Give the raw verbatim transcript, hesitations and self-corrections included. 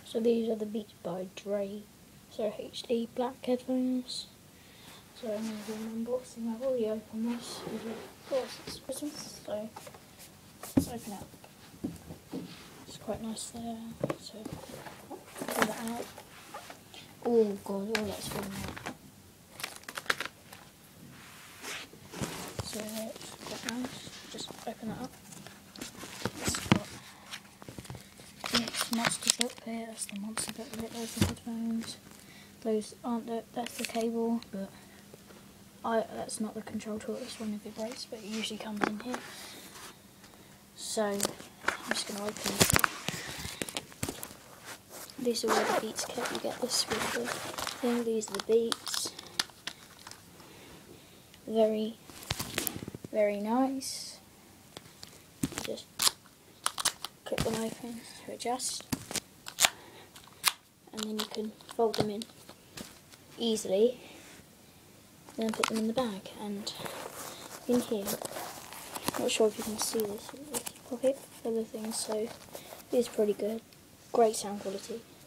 So these are the Beats by Dre. So H D black headphones. So I'm going to do an unboxing. I've already opened this. Of course it's Christmas, so let's open it up. It's quite nice there. So pull that out. Oh god, oh that's falling out. So it's quite nice. Just open that up. It's got It's monster book here, that's the monster book with it, there's the headphones. Those aren't the, that's the cable, but I that's not the control tool, it's one of the vibrates, but it usually comes in here. So I'm just gonna open this up. These are where the Beats kit, you get this with the thing, these are the Beats. Very, very nice. Just clip them open to adjust, and then you can fold them in easily, then put them in the bag. And in here, not sure if you can see this, it's pocket for the things, so it's pretty good, great sound quality.